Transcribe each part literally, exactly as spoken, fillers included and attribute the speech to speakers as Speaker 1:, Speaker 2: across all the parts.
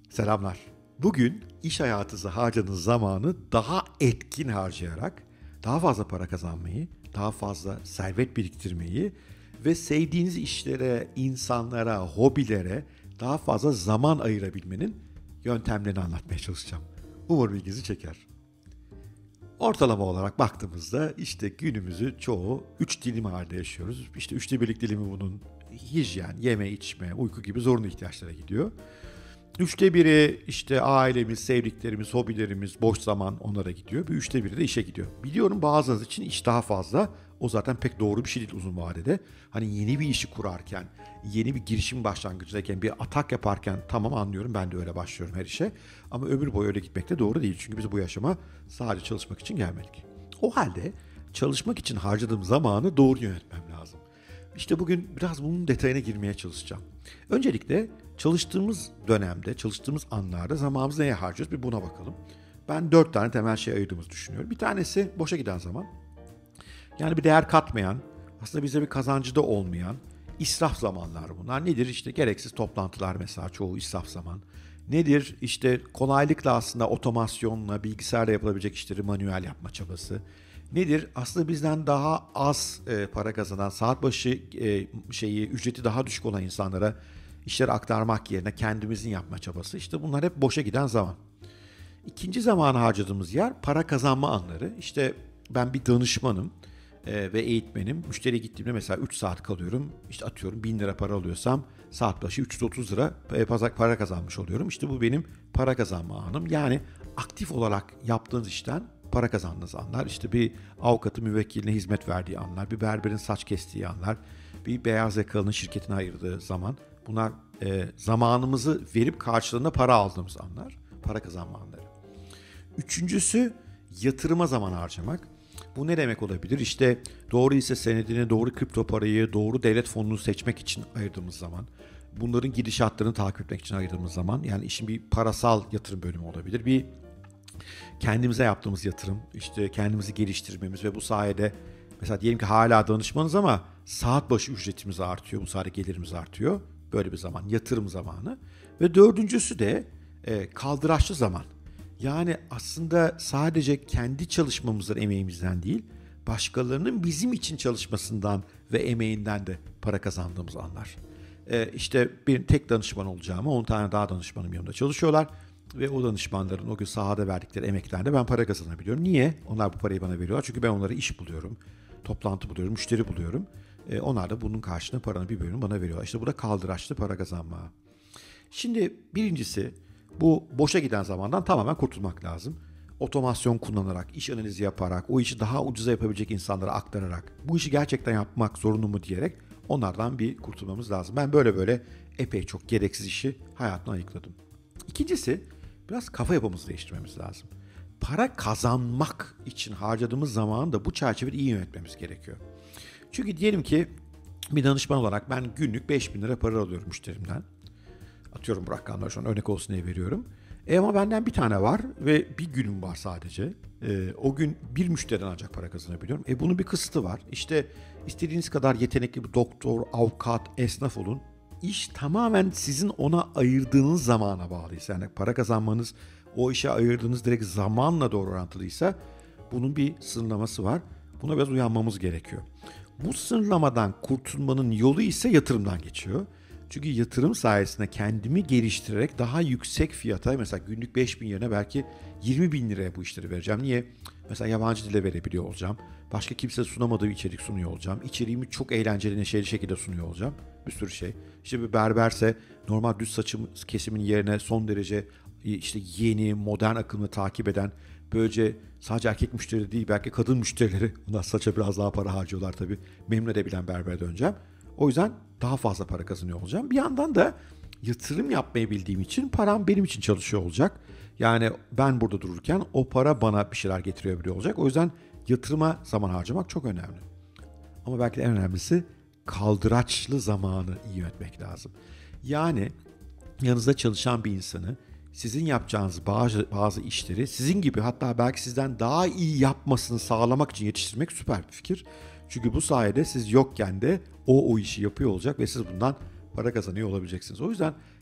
Speaker 1: Selamlar. Bugün iş hayatınızda harcadığınız zamanı daha etkin harcayarak daha fazla para kazanmayı, daha fazla servet biriktirmeyi ve sevdiğiniz işlere, insanlara, hobilere daha fazla zaman ayırabilmenin yöntemlerini anlatmaya çalışacağım. Umarım ilginizi çeker. Ortalama olarak baktığımızda işte günümüzü çoğu üç dilim halinde yaşıyoruz. İşte üçte birlik dilimi bunun hijyen, yeme, içme, uyku gibi zorunlu ihtiyaçlara gidiyor. Üçte biri işte ailemiz, sevdiklerimiz, hobilerimiz, boş zaman onlara gidiyor. Bir üçte biri de işe gidiyor. Biliyorum bazılarınız için iş daha fazla. O zaten pek doğru bir şey değil uzun vadede. Hani yeni bir işi kurarken, yeni bir girişim başlangıcındayken, bir atak yaparken tamam anlıyorum. Ben de öyle başlıyorum her işe. Ama ömür boyu öyle gitmek de doğru değil. Çünkü biz bu yaşama sadece çalışmak için gelmedik. O halde çalışmak için harcadığım zamanı doğru yönetmem lazım. İşte bugün biraz bunun detayına girmeye çalışacağım. Öncelikle çalıştığımız dönemde, çalıştığımız anlarda zamanımızı neye harcıyoruz bir buna bakalım. Ben dört tane temel şey ayırdığımızı düşünüyorum. Bir tanesi boşa giden zaman. Yani bir değer katmayan, aslında bize bir kazancı da olmayan israf zamanlar bunlar. Nedir? İşte gereksiz toplantılar mesela çoğu israf zaman. Nedir? İşte kolaylıkla aslında otomasyonla, bilgisayarla yapılabilecek işleri manuel yapma çabası. Nedir? Aslında bizden daha az e, para kazanan, saat başı e, şeyi ücreti daha düşük olan insanlara işleri aktarmak yerine kendimizin yapma çabası. İşte bunlar hep boşa giden zaman. İkinci zamanı harcadığımız yer para kazanma anları. İşte ben bir danışmanım e, ve eğitmenim. Müşteriye gittiğimde mesela üç saat kalıyorum. İşte atıyorum bin lira para alıyorsam saat başı üç yüz otuz lira e, para kazanmış oluyorum. İşte bu benim para kazanma anım. Yani aktif olarak yaptığınız işten para kazandığınız anlar, işte bir avukatın müvekkiline hizmet verdiği anlar, bir berberin saç kestiği anlar, bir beyaz yakalının şirketine ayırdığı zaman. Bunlar e, zamanımızı verip karşılığında para aldığımız anlar, para kazanma anları. Üçüncüsü yatırıma zaman harcamak. Bu ne demek olabilir? İşte doğru hisse senedini, doğru kripto parayı, doğru devlet fonunu seçmek için ayırdığımız zaman. Bunların gidişatlarını takip etmek için ayırdığımız zaman. Yani işin bir parasal yatırım bölümü olabilir. Bir kendimize yaptığımız yatırım, işte kendimizi geliştirmemiz ve bu sayede mesela diyelim ki hala danışmanız ama saat başı ücretimiz artıyor, bu sayede gelirimiz artıyor. Böyle bir zaman, yatırım zamanı. Ve dördüncüsü de e, kaldıraçlı zaman. Yani aslında sadece kendi çalışmamızdan, emeğimizden değil, başkalarının bizim için çalışmasından ve emeğinden de para kazandığımız anlar. E, işte bir tek danışman olacağıma on tane daha danışmanım yanımda çalışıyorlar. Ve o danışmanların o gün sahada verdikleri emeklerle ben para kazanabiliyorum. Niye? Onlar bu parayı bana veriyorlar. Çünkü ben onlara iş buluyorum, toplantı buluyorum, müşteri buluyorum. E, onlar da bunun karşılığında paranın bir bölümünü bana veriyorlar. İşte bu da kaldıraçlı para kazanma. Şimdi birincisi bu boşa giden zamandan tamamen kurtulmak lazım. Otomasyon kullanarak, iş analizi yaparak, o işi daha ucuza yapabilecek insanlara aktararak, bu işi gerçekten yapmak zorunlu mu diyerek onlardan bir kurtulmamız lazım. Ben böyle böyle epey çok gereksiz işi hayatımdan ayıkladım. İkincisi, biraz kafa yapımızı değiştirmemiz lazım. Para kazanmak için harcadığımız zamanı da bu çerçevede iyi yönetmemiz gerekiyor. Çünkü diyelim ki bir danışman olarak ben günlük beş bin lira para alıyorum müşterimden. Atıyorum bu rakamları şu an örnek olsun diye veriyorum. E ama benden bir tane var ve bir günüm var sadece. E, o gün bir müşteriden ancak para kazanabiliyorum. E bunun bir kısıtı var. İşte istediğiniz kadar yetenekli bir doktor, avukat, esnaf olun. İş tamamen sizin ona ayırdığınız zamana bağlıysa, yani para kazanmanız o işe ayırdığınız direkt zamanla doğru orantılıysa bunun bir sınırlaması var. Buna biraz uyanmamız gerekiyor. Bu sınırlamadan kurtulmanın yolu ise yatırımdan geçiyor. Çünkü yatırım sayesinde kendimi geliştirerek daha yüksek fiyata, mesela günlük beş bin yerine belki yirmi bin liraya bu işleri vereceğim. Niye? Mesela yabancı dile verebiliyor olacağım. Başka kimse sunamadığı içerik sunuyor olacağım. İçeriğimi çok eğlenceli, neşeli şekilde sunuyor olacağım. Bir sürü şey. İşte bir berberse normal düz saçım kesimin yerine son derece işte yeni, modern akımı takip eden, böylece sadece erkek müşteri değil belki kadın müşterileri, bunlar saça biraz daha para harcıyorlar tabii, memnun edebilen berbere döneceğim. O yüzden daha fazla para kazanıyor olacağım. Bir yandan da yatırım yapmayı bildiğim için param benim için çalışıyor olacak. Yani ben burada dururken o para bana bir şeyler getiriyor olacak. O yüzden yatırıma zaman harcamak çok önemli. Ama belki de en önemlisi kaldıraçlı zamanı iyi yönetmek lazım. Yani yanınızda çalışan bir insanı sizin yapacağınız bazı, bazı işleri sizin gibi, hatta belki sizden daha iyi yapmasını sağlamak için yetiştirmek süper bir fikir. Çünkü bu sayede siz yokken de o o işi yapıyor olacak ve siz bundan para kazanıyor olabileceksiniz. O yüzden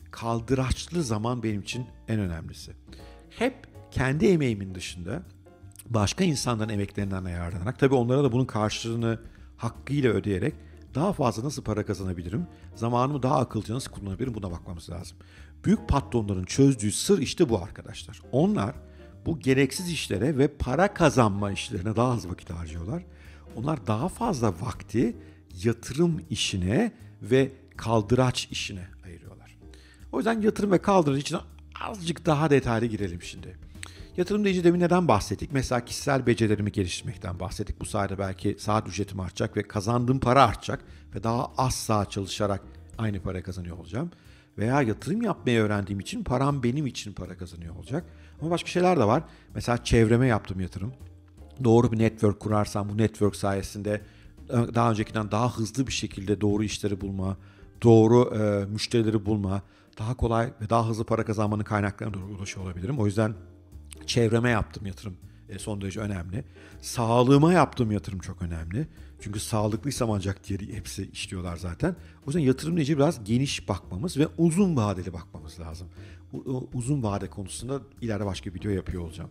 Speaker 1: kaldıraçlı zaman benim için en önemlisi. Hep kendi emeğimin dışında başka insanların emeklerinden yararlanarak, tabii onlara da bunun karşılığını hakkıyla ödeyerek daha fazla nasıl para kazanabilirim, zamanımı daha akılcı nasıl kullanabilirim, buna bakmamız lazım. Büyük patronların çözdüğü sır işte bu arkadaşlar. Onlar bu gereksiz işlere ve para kazanma işlerine daha az vakit harcıyorlar. Onlar daha fazla vakti yatırım işine ve kaldıraç işine ayırıyorlar. O yüzden yatırım ve kaldıraç için azıcık daha detaylı girelim şimdi. Yatırım deyince demin neden bahsettik? Mesela kişisel becerilerimi geliştirmekten bahsettik. Bu sayede belki saat ücretim artacak ve kazandığım para artacak ve daha az saat çalışarak aynı para kazanıyor olacağım. Veya yatırım yapmayı öğrendiğim için param benim için para kazanıyor olacak. Ama başka şeyler de var. Mesela çevreme yaptığım yatırım. Doğru bir network kurarsam bu network sayesinde daha öncekinden daha hızlı bir şekilde doğru işleri bulma, doğru e, müşterileri bulma, daha kolay ve daha hızlı para kazanmanın kaynaklarına doğru ulaşıyor olabilirim. O yüzden çevreme yaptığım yatırım e, son derece önemli. Sağlığıma yaptığım yatırım çok önemli. Çünkü sağlıklıysam ancak diğeri hepsi işliyorlar zaten. O yüzden yatırım deyince biraz geniş bakmamız ve uzun vadeli bakmamız lazım. U- uzun vade konusunda ileride başka bir video yapıyor olacağım.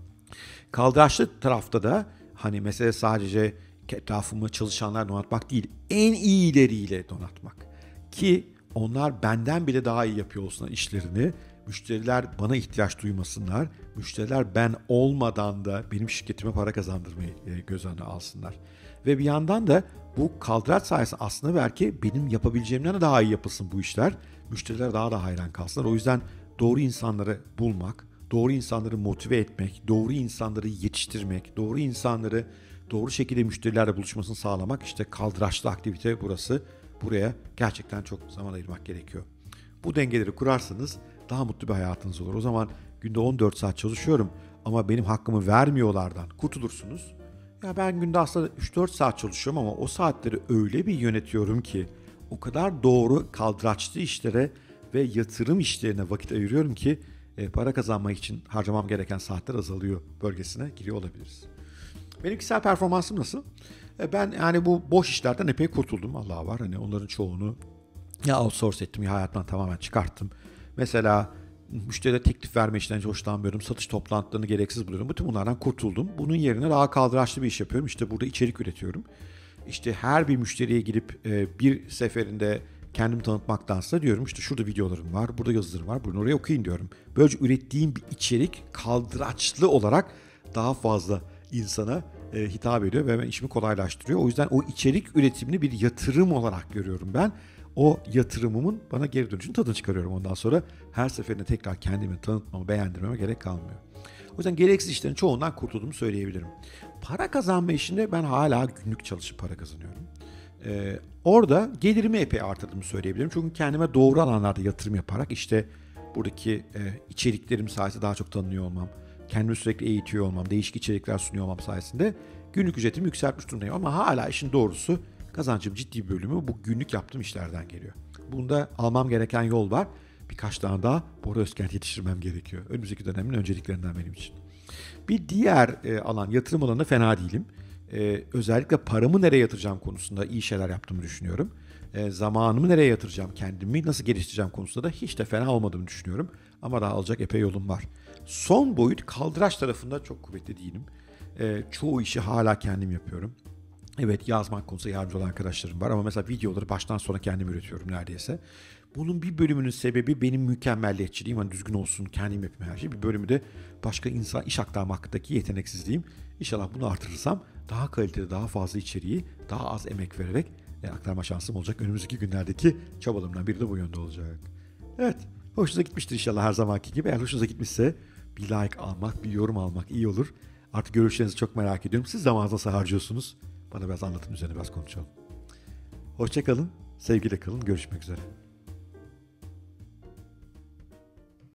Speaker 1: Kaldıraçlı tarafta da hani mesele sadece etrafımı çalışanlar donatmak değil, en iyileriyle donatmak. Ki onlar benden bile daha iyi yapıyor olsunlar işlerini. Müşteriler bana ihtiyaç duymasınlar. Müşteriler ben olmadan da benim şirketime para kazandırmayı göz önüne alsınlar. Ve bir yandan da bu kaldıraç sayesinde aslında belki benim yapabileceğimden de daha iyi yapılsın bu işler. Müşteriler daha da hayran kalsınlar. O yüzden doğru insanları bulmak, doğru insanları motive etmek, doğru insanları yetiştirmek, doğru insanları doğru şekilde müşterilerle buluşmasını sağlamak, işte kaldıraçlı aktivite burası. Buraya gerçekten çok zaman ayırmak gerekiyor. Bu dengeleri kurarsanız daha mutlu bir hayatınız olur. O zaman günde on dört saat çalışıyorum ama benim hakkımı vermiyorlardan kurtulursunuz. Ya ben günde aslında üç dört saat çalışıyorum ama o saatleri öyle bir yönetiyorum ki o kadar doğru kaldıraçlı işlere ve yatırım işlerine vakit ayırıyorum ki e, para kazanmak için harcamam gereken saatler azalıyor bölgesine giriyor olabiliriz. Benim kişisel performansım nasıl? E, ben yani bu boş işlerden epey kurtuldum. Allah var. Hani onların çoğunu ya outsource ettim ya hayatımdan tamamen çıkarttım. Mesela müşterilere teklif verme işinden hiç hoşlanmıyorum. Satış toplantılarını gereksiz buluyorum. Bütün bunlardan kurtuldum. Bunun yerine daha kaldıraçlı bir iş yapıyorum. İşte burada içerik üretiyorum. İşte her bir müşteriye gidip e, bir seferinde kendimi tanıtmaktansa diyorum işte şurada videolarım var, burada yazılarım var, bunu oraya okuyun diyorum. Böylece ürettiğim bir içerik kaldıraçlı olarak daha fazla insana e, hitap ediyor ve işimi kolaylaştırıyor. O yüzden o içerik üretimini bir yatırım olarak görüyorum ben. O yatırımımın bana geri dönüşünün tadını çıkarıyorum ondan sonra. Her seferinde tekrar kendimi tanıtmama, beğendirmeme gerek kalmıyor. O yüzden gereksiz işlerin çoğundan kurtulduğumu söyleyebilirim. Para kazanma işinde ben hala günlük çalışıp para kazanıyorum. Ee, orada gelirimi epey artırdığımı söyleyebilirim. Çünkü kendime doğru alanlarda yatırım yaparak işte buradaki e, içeriklerim sayesinde daha çok tanınıyor olmam, kendimi sürekli eğitiyor olmam, değişik içerikler sunuyor olmam sayesinde günlük ücretimi yükseltmiş durumdayım. Ama hala işin doğrusu kazancım ciddi bir bölümü bu günlük yaptığım işlerden geliyor. Bunda almam gereken yol var. Birkaç tane daha Bora Özkent yetiştirmem gerekiyor. Önümüzdeki dönemin önceliklerinden benim için. Bir diğer e, alan yatırım alanında fena değilim. E, özellikle paramı nereye yatıracağım konusunda iyi şeyler yaptığımı düşünüyorum. E, zamanımı nereye yatıracağım, kendimi nasıl geliştireceğim konusunda da hiç de fena olmadığımı düşünüyorum. Ama daha alacak epey yolum var. Son boyut kaldıraç tarafında çok kuvvetli değilim. E, çoğu işi hala kendim yapıyorum. Evet, yazmak konusunda yardımcı olan arkadaşlarım var ama mesela videoları baştan sona kendim üretiyorum neredeyse. Bunun bir bölümünün sebebi benim mükemmelliyetçiliğim. Hani düzgün olsun, kendim yapayım her şeyi. Bir bölümü de başka insan iş aktarmaktaki yeteneksizliğim. İnşallah bunu artırırsam daha kaliteli, daha fazla içeriği, daha az emek vererek e, aktarma şansım olacak. Önümüzdeki günlerdeki çabalarımdan biri de bu yönde olacak. Evet, hoşunuza gitmiştir inşallah her zamanki gibi. Eğer hoşunuza gitmişse bir like almak, bir yorum almak iyi olur. Artık görüşlerinizi çok merak ediyorum. Siz zamanınızı nasıl harcıyorsunuz? Bana biraz anlatın, üzerine biraz konuşalım. Hoşça kalın, sevgiyle kalın, görüşmek üzere.